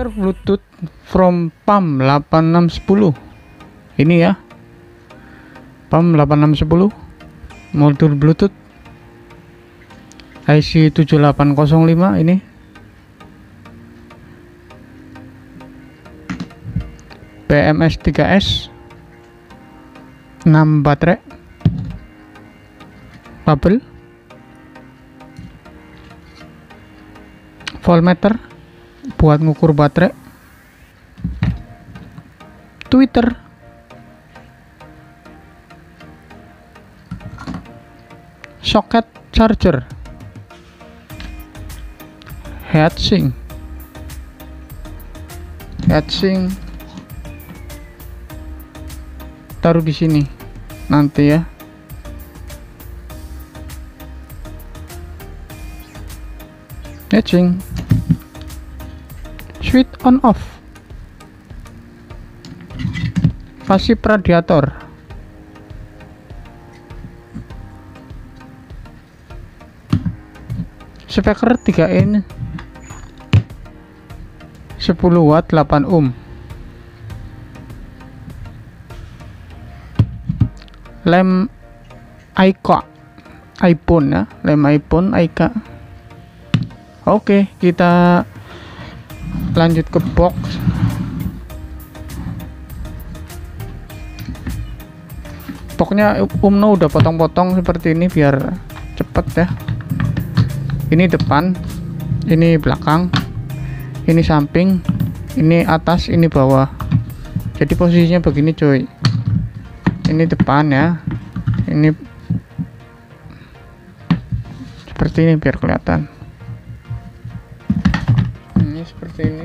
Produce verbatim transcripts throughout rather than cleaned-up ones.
speaker Bluetooth from PAM delapan enam satu nol. Ini ya, PAM delapan enam satu nol, modul Bluetooth I C tujuh delapan nol lima. Ini B M S tiga S, enam baterai, kabel, voltmeter buat ngukur baterai, tweeter, socket charger, heatsink, heatsink taruh di sini nanti ya. Heatsink, switch on off, pasif radiator, speaker tiga in sepuluh watt delapan ohm, lem Aika iPhone ya, lem iPhone Aika. Oke, kita lanjut ke box. Boxnya Umno udah potong-potong seperti ini biar cepet ya. Ini depan, ini belakang, ini samping, ini atas, ini bawah. Jadi posisinya begini cuy. Ini depan ya, ini seperti ini biar kelihatan. Ini seperti ini,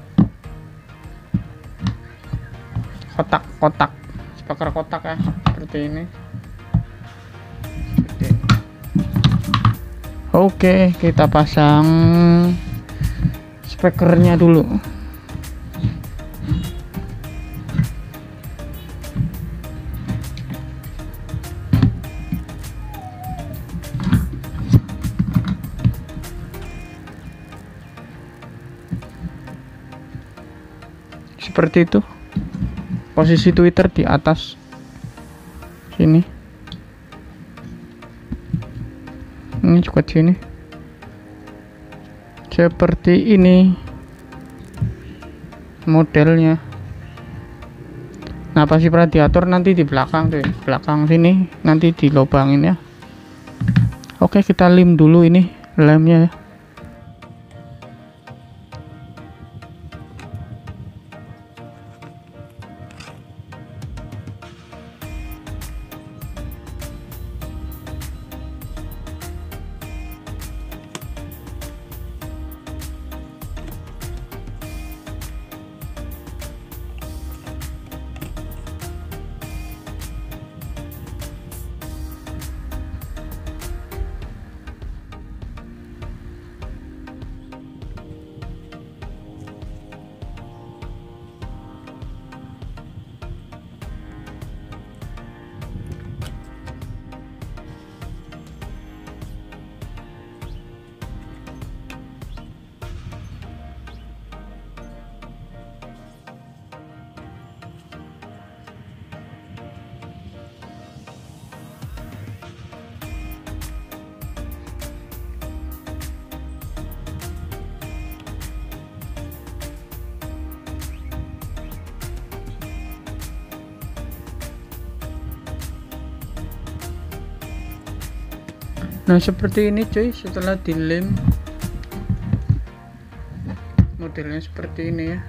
kotak-kotak, speaker kotak ya, seperti ini. Seperti ini. Oke, kita pasang speakernya dulu. Seperti itu, posisi tweeter di atas sini, ini juga sini, seperti ini modelnya. Nah, pasif radiator nanti di belakang tuh, belakang sini nanti dilobangin ya. Oke, kita lem dulu ini lemnya ya. Nah, seperti ini cuy, setelah dilem modelnya seperti ini ya.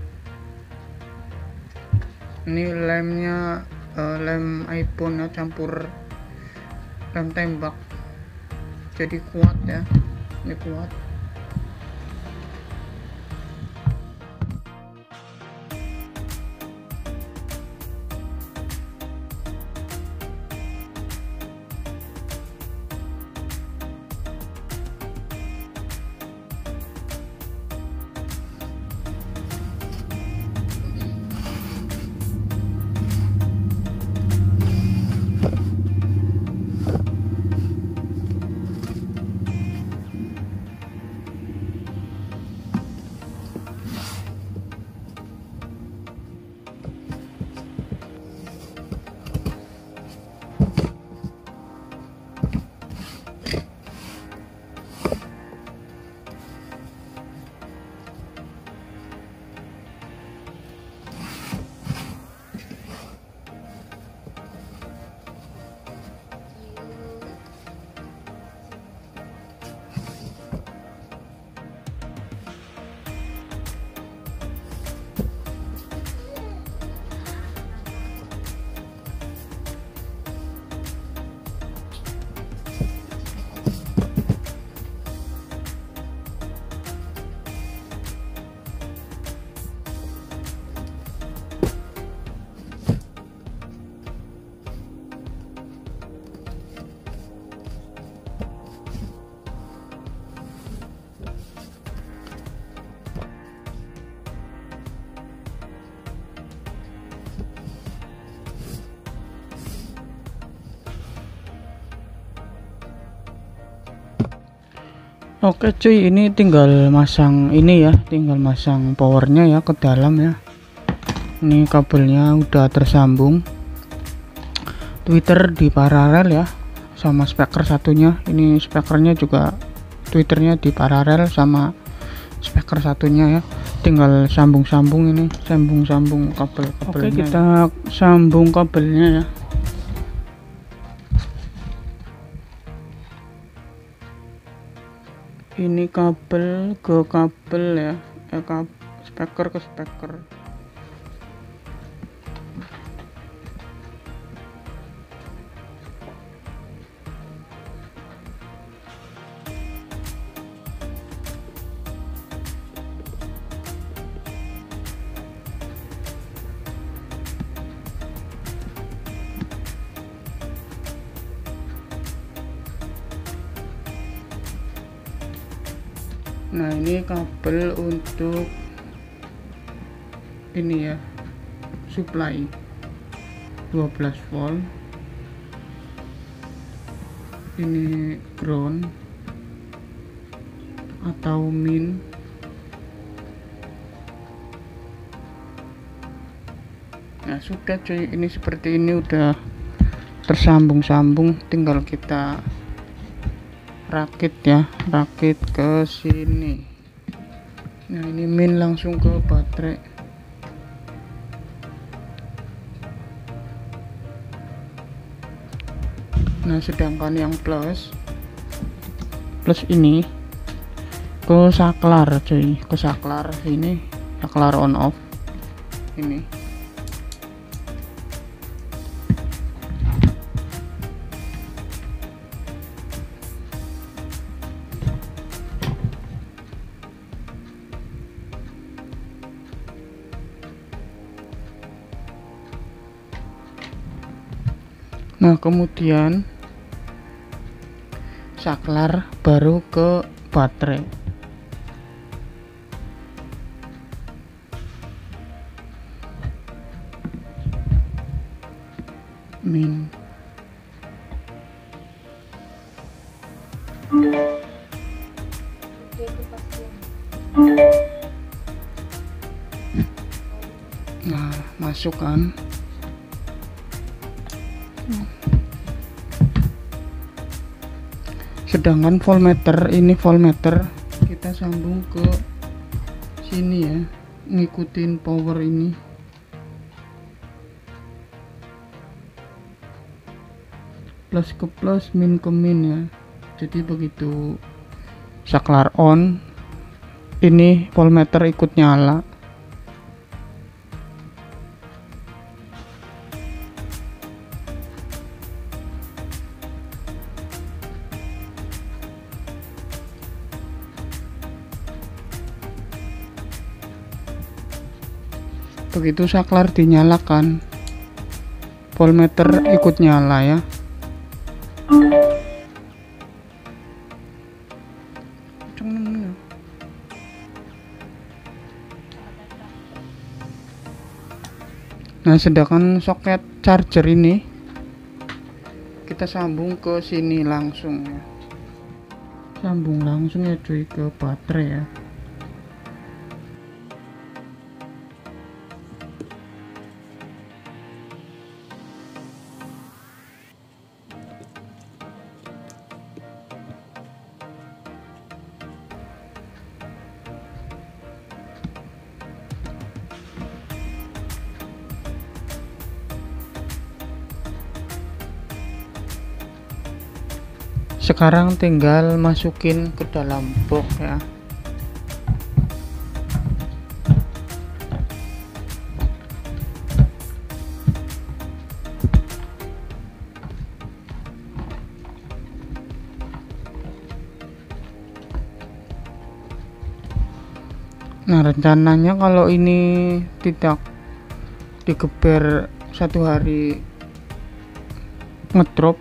Ini lemnya uh, lem iPhone ya, campur lem tembak, jadi kuat ya, ini kuat. Oke cuy, ini tinggal masang ini ya, tinggal masang powernya ya ke dalam ya. Ini kabelnya udah tersambung, tweeter di paralel ya sama speaker satunya. Ini speakernya juga tweeternya di paralel sama speaker satunya ya, tinggal sambung-sambung ini, sambung-sambung kabel-kabelnya. Oke, kita sambung kabelnya ya. Ini kabel ke kabel ya, eh, kabel speaker ke speaker. Nah, ini kabel untuk ini ya, supply dua belas volt. Ini ground atau min. Nah, sudah cuy, ini seperti ini udah tersambung-sambung, tinggal kita rakit ya, rakit ke sini. Nah, ini min langsung ke baterai. Nah, sedangkan yang plus plus ini ke saklar cuy, ke saklar ini, saklar on off ini. Nah, kemudian saklar baru ke baterai. Min. Nah, masukkan. Sedangkan voltmeter, ini voltmeter kita sambung ke sini ya, ngikutin power ini. Plus ke plus, min ke min ya. Jadi begitu saklar on, ini voltmeter ikut nyala. Begitu saklar dinyalakan, voltmeter ikut nyala ya. Nah, sedangkan soket charger ini kita sambung ke sini langsung ya. Sambung langsung ya cuy ke baterai ya. Sekarang tinggal masukin ke dalam box ya. Nah, rencananya kalau ini tidak digeber satu hari ngedrop,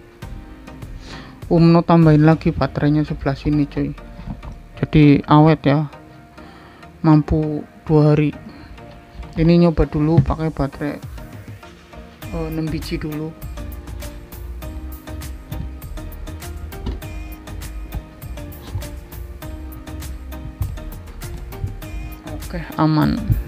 Umno tambahin lagi baterainya sebelah sini cuy, jadi awet ya, mampu dua hari. Ini nyoba dulu pakai baterai uh, enam biji dulu. Oke, aman.